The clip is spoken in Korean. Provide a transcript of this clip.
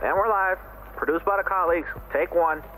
And we're live. Produced by the colleagues. Take one.